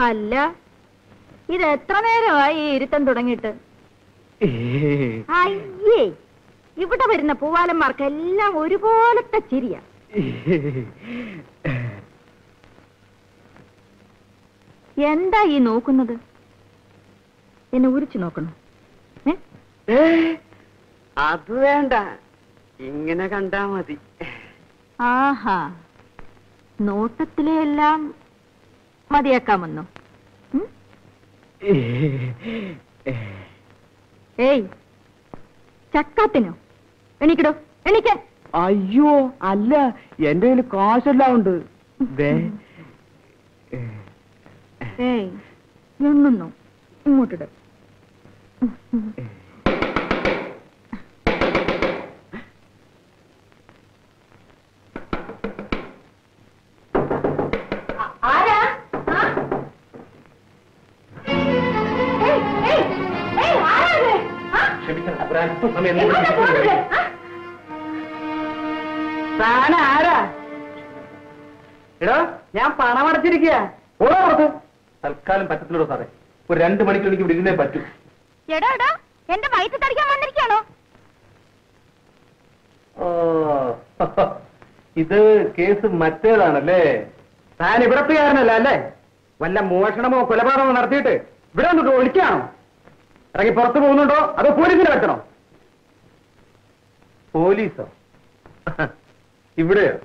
അല്ല, ഇത് എത്ര നേരമായി ഇരുത്തം തുടങ്ങിയിട്ട്? അയ്യേ, ഇവിടെ വരുന്ന പൂവാലന്മാർക്കെല്ലാം ഒരുപോലത്തെ ചിരിയ. എന്താ ഈ നോക്കുന്നത്? എന്നെ ഉരിച്ചു നോക്കണം? അത് വേണ്ട, ഇങ്ങനെ കണ്ടാ മതി. ആഹാ, നോട്ടത്തിലെ എല്ലാം മതിയാക്കാമെന്നോ? ഏയ് ചക്കാത്തിനോ? എണീക്കടോ, എണീക്കാൻ. അയ്യോ അല്ല, എന്റെ കയ്യിൽ കാശെല്ലാം ഉണ്ട്. ഏയ് എണ്ണുന്നോ? ഇങ്ങോട്ടിട. ആരാ? എടോ, ഞാൻ പണം അടച്ചിരിക്കുക. തൽക്കാലം പറ്റത്തില്ലടോ സാറേ. ഒരു 2 മണിക്കൂർ എനിക്ക് ഇവിടെ ഇരുന്നേ പറ്റൂ. എടോ എടോ, എന്റെ വയറ്റ് തടിക്കാൻ വന്നിരിക്കാണോ? ഇത് കേസ് മറ്റേതാണല്ലേ? താൻ ഇവിടത്തുകാരനല്ല അല്ലേ? വല്ല മോഷണമോ കൊലപാതകമോ നടത്തിയിട്ട് ഇവിടെ വന്നിട്ട് ഒളിക്കാണോ? ഇറങ്ങി പുറത്തു പോകുന്നുണ്ടോ അതോ പോലീസിനെ വെക്കണോ? പോലീസോ? ഇവിടെയോ?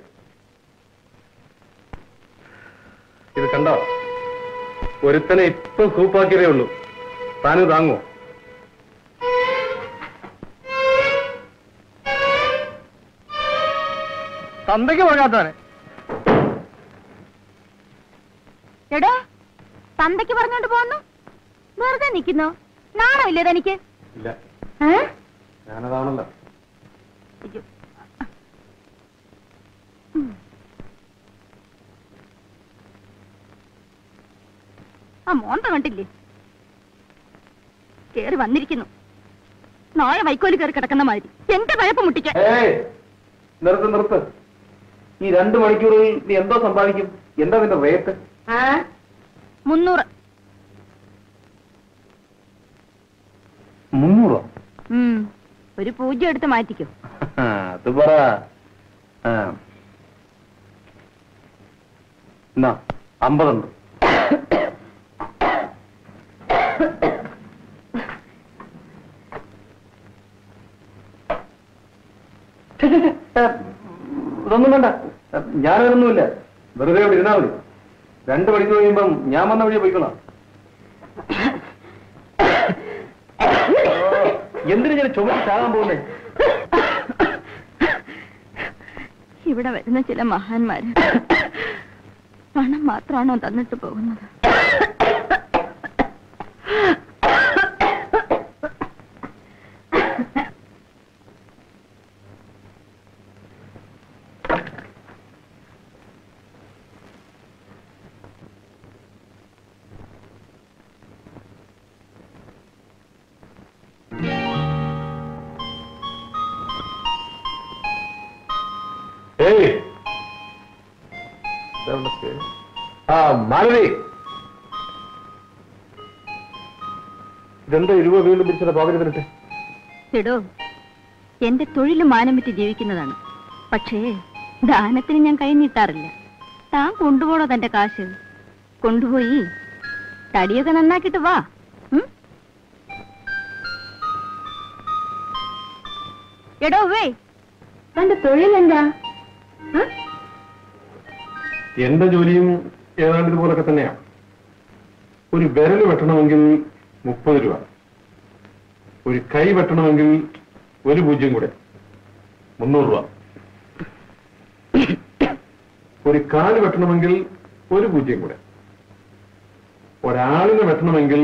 ഇത് കണ്ടോ? ഒരുത്തനെ ഇപ്പൊ സൂപ്പാക്കിയതേ ഉള്ളൂ. താന് താങ്ങോ? തന്തയ്ക്ക് പോകാത്തവനെ. എടോ, തന്തയ്ക്ക് പറഞ്ഞോണ്ട് പോന്നു? വെറുതെ നിൽക്കുന്നോ? നാണോ ഇല്ലേ തനിക്ക്? ഇല്ല, ഞാനതാണല്ലോ. ആ മോന്ത കണ്ടില്ലേ? കേറി വന്നിരിക്കുന്നു. നാളെ വൈക്കോല് കയറി കിടക്കുന്ന മാതിരി എന്റെ പഴപ്പ് മുട്ടിക്കാൻ. നിർത്ത്. ഈ 2 മണിക്കൂറിൽ നീ എന്തോ സമ്പാദിക്കും? എന്താ നിന്റെ റേറ്റ്? 300. 300? ഒരു പൂജ്യം എടുത്ത് മാറ്റിക്കോ. അത് പറ. 50 ഉണ്ട്. ഇതൊന്നും വേണ്ട, ഞാനൊന്നുമില്ല. വെറുതെ ഇവിടെ ഇരുന്നാ മതി. 2 മണിക്കൂർ കഴിയുമ്പം ഞാൻ വന്ന വഴിയെ പോയിക്കോളാം. എന്തിനു ഞാൻ ചുമക്ക് ചാകാൻ പോകുന്നേ? ഇവിടെ വരുന്ന ചില മഹാന്മാര് പണം മാത്രമാണോ തന്നിട്ട് പോകുന്നത്? മാലതി, ഇതെന്താ 20 വീണ്ടും പിരിച്ചത് പാകരുന്നിട്ട്? എടോ, എന്റെ തൊഴിൽ മാനം വിറ്റ് ജീവിക്കുന്നതാണ്. പക്ഷേ ദാനത്തിന് ഞാൻ കൈ നീട്ടാറില്ല. താൻ കൊണ്ടുപോണോ തന്റെ കാശ്? കൊണ്ടുപോയി തടിയൊക്കെ നന്നാക്കിട്ട് വാ. എടോ വേ, തന്റെ തൊഴിലെന്താ? എന്റെ ജോലിയും ഏതാണ്ട് ഇതുപോലൊക്കെ തന്നെയാണ്. ഒരു വിരൽ വെട്ടണമെങ്കിൽ 30 രൂപ, ഒരു കൈ വെട്ടണമെങ്കിൽ 1 പൂജ്യം കൂടെ 300 രൂപ, ഒരു കാല് വെട്ടണമെങ്കിൽ 1 പൂജ്യം കൂടെ, ഒരാളിനെ വെട്ടണമെങ്കിൽ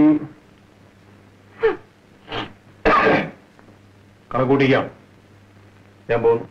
കണക്കൂട്ടിക്കാം. ഞാൻ പോകുന്നു.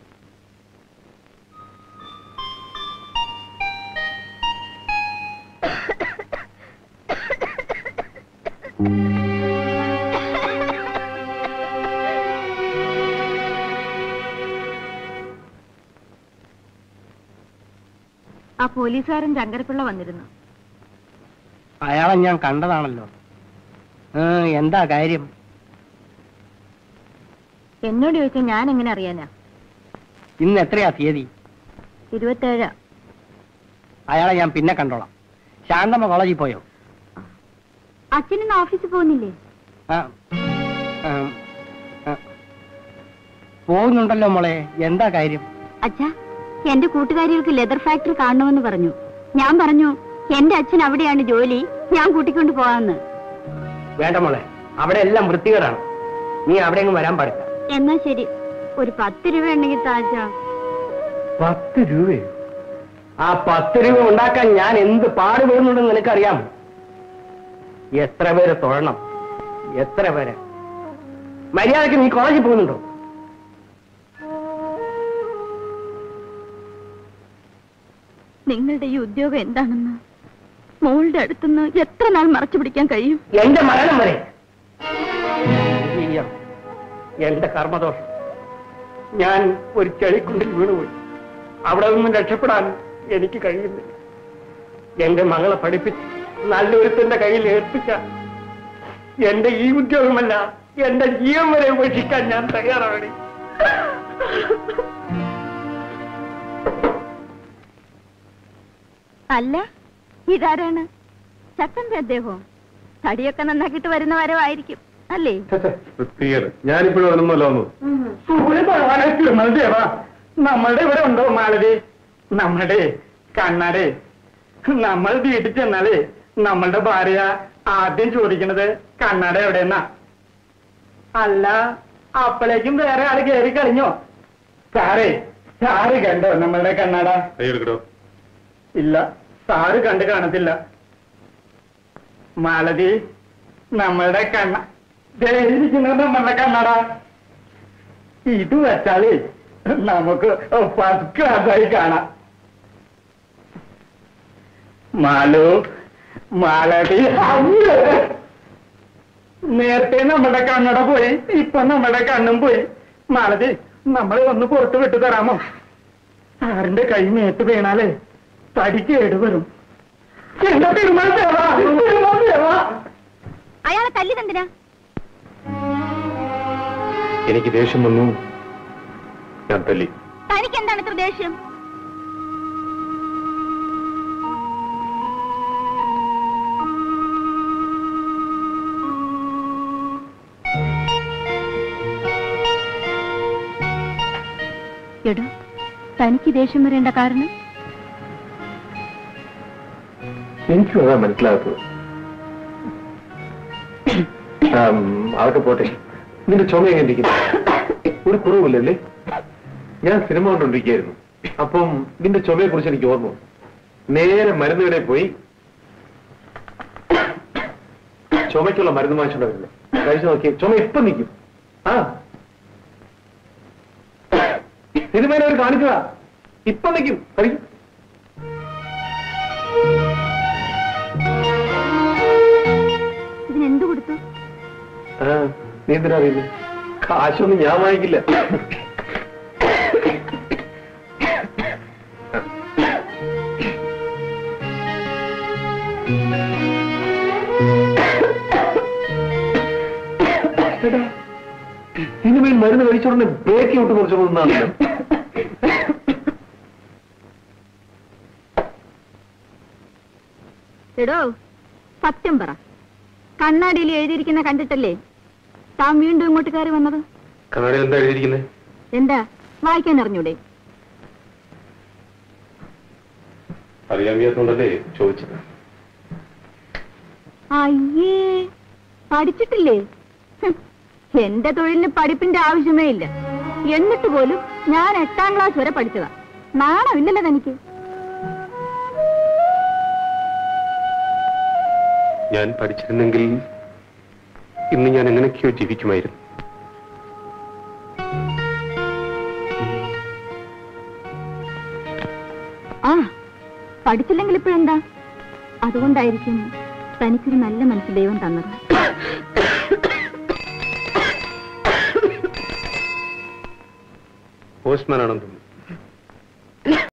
ആ പോലീസുകാരൻ ചങ്കരപ്പിള്ള വന്നിരുന്നു. അയാളെ ഞാൻ കണ്ടതാണല്ലോ. എന്താ കാര്യം? എന്നോട് ചോദിച്ചാൽ ഞാൻ എങ്ങനെ അറിയാനാ? ഇന്ന് എത്രയാ തീയതി? 27. അയാളെ ഞാൻ പിന്നെ കണ്ടോളാം. ശാന്തമ്മ കോളേജിൽ പോയോ? അച്ഛനിന്ന് ഓഫീസിൽ പോകുന്നില്ലേ? ആ, ആ, ആ. പോകുന്നുണ്ടല്ലോ മോളെ. എന്താ കാര്യം? അച്ഛാ, എന്റെ കൂട്ടുകാരികൾക്ക് ലെതർ ഫാക്ടറി കാണണമെന്ന് പറഞ്ഞു. ഞാൻ പറഞ്ഞു എന്റെ അച്ഛൻ അവിടെയാണ് ജോലി, ഞാൻ കൂട്ടിക്കൊണ്ട് പോവാന്ന്. വേണ്ട മോളെ, അവിടെ എല്ലാം വൃത്തികേടാണ്. നീ അവിടെ എങ്ങും വരാൻ പാടില്ല. എന്നാ ശരി, ഒരു 10 രൂപ ഉണ്ടെങ്കിൽ താച്ചാ. 10 രൂപയോ? ആ 10 രൂപ ഉണ്ടാക്കാൻ ഞാൻ എന്ത് പാടുപെടുന്നുണ്ടെന്ന് നിനക്കറിയാം. എത്ര പേരെ തൊഴണം, എത്ര പേരെ. മര്യാദക്ക് നീ കോളേജിൽ പോകുന്നുണ്ടോ? നിങ്ങളുടെ ഈ ഉദ്യോഗം എന്താണെന്ന് മോളുടെ അടുത്തുനിന്ന് എത്ര നാൾ മറച്ചു പിടിക്കാൻ കഴിയും? എന്റെ മരണം വരെ. എന്റെ കർമ്മദോഷം. ഞാൻ ഒരു ചെളിക്കുണ്ടിൽ വീണുപോയി. അവിടെ നിന്നും രക്ഷപ്പെടാൻ എനിക്ക് കഴിയുന്നില്ല. എന്റെ മകളെ പഠിപ്പിച്ച് നല്ലൊരുത്തന്റെ കയ്യിൽ ഏൽപ്പിച്ച എന്റെ ഈ ഉദ്യോഗമല്ല, എന്റെ ജീവൻ വരെ ഉപേക്ഷിക്കാൻ ഞാൻ തയ്യാറാണ്. അല്ല, ഇതാരാണ്? ചക്കന്റെ അദ്ദേഹം തടിയൊക്കെ നന്നാക്കിട്ട് വരുന്ന വരവായിരിക്കും അല്ലേ? ഞാനിപ്പോഴും വരുന്നല്ലോ. നമ്മളുടെ ഇവിടെ ഉണ്ടോ മാളതി? നമ്മളുടെ കണ്ണാടെ നമ്മൾ വീട്ടിൽ ചെന്നാലേ നമ്മളുടെ ഭാര്യ ആദ്യം ചോദിക്കണത് കണ്ണാട എവിടെയെന്നാ. അല്ല, അപ്പോഴേക്കും വേറെ ആള് കയറി കളിഞ്ഞോ? സാറ് കണ്ടോ നമ്മളുടെ കണ്ണാട? ഇല്ല, സാറ് കണ്ട് കാണത്തില്ല. മാലതി, നമ്മളുടെ ഇരിക്കുന്നത് നമ്മളുടെ കണ്ണട. ഇത് വെച്ചാല് നമുക്ക് ഫസ്റ്റ് ക്ലാസ്സായി കാണാം. മാലു, മാലതി, നേരത്തെ നമ്മുടെ കണ്ണട പോയി, ഇപ്പൊ നമ്മുടെ കണ്ണും പോയി. മാലതി, നമ്മളെ ഒന്ന് പുറത്ത് വിട്ടു തരാമോ? സാറിന്റെ കൈ മേത്ത് വീണാലേ തടി കേടുവരും. അയാളെ തല്ലിതെന്തിനാ? എനിക്ക് ദേഷ്യം വന്നു, ഞാൻ തല്ലി. തനിക്ക് എന്താണ് ഇത്ര ദേഷ്യം? എടോ, തനിക്ക് ദേഷ്യം വരേണ്ട കാരണം? എനിക്കും അതാ മനസ്സിലാകത്തത്. അതൊക്കെ പോട്ടെ. നിന്റെ ചുമ എങ്ങനെ ഇരിക്കുന്നു? ഒരു കുറവില്ലല്ലേ? ഞാൻ സിനിമ കണ്ടോണ്ടിരിക്കുകയായിരുന്നു. അപ്പം നിന്റെ ചുമയെ കുറിച്ച് എനിക്ക് ഓർമ്മ. നേരെ മരുന്ന് കടയിൽ പോയി ചുമയ്ക്കുള്ള മരുന്ന് വാങ്ങിച്ചോണ്ടിരുന്നു. കഴിച്ചു നോക്കിയ ചുമ ഇപ്പൊ നിൽക്കും. ആ സിനിമയിൽ അവർ കാണിച്ചതാ. ഇപ്പൊ നിൽക്കും. കഴിക്കും. ഇതിനെന്ത് കൊടുത്തു? നീ എന്തിനാ അറിയുന്നത്? കാശൊന്നും ഞാൻ വാങ്ങിക്കില്ല. സിനിമയിൽ മരുന്ന് കഴിച്ചോണ്ട് ബ്രേക്ക് ഔട്ട് കുറച്ചോന്നാണല്ലോ. എടോ, സത്യം പറ. കണ്ണാടിയിൽ എഴുതിയിരിക്കുന്ന കണ്ടിട്ടല്ലേ താൻ വീണ്ടും ഇങ്ങോട്ട് കയറി വന്നത്? കണ്ണാടിയിൽ എന്താ എഴുതിയിരിക്കുന്നത്? എന്താ വായിക്കാൻ അറിഞ്ഞൂടെ? അറിയാൻ വയ്യാത്തോണ്ടല്ലേ ചോദിച്ചത്. അയ്യേ, പഠിച്ചിട്ടില്ലേ? എന്റെ തൊഴിലിന് പഠിപ്പിന്റെ ആവശ്യമേ ഇല്ല. എന്നിട്ട് പോലും ഞാൻ 8ാം ക്ലാസ് വരെ പഠിച്ചതാ. നാണമില്ലല്ലോ തനിക്ക്? ഞാൻ പഠിച്ചിരുന്നെങ്കിൽ ഇന്ന് ഞാൻ എങ്ങനെയൊക്കെയോ ജീവിക്കുമായിരുന്നു. ആ, പഠിച്ചില്ലെങ്കിൽ ഇപ്പോഴെന്താ? അതുകൊണ്ടായിരിക്കും തനിക്കൊരു നല്ല മനസ്സ് ദൈവം തന്നത്. പോസ്റ്റ്മാൻ ആണെന്ന് തോന്നുന്നു.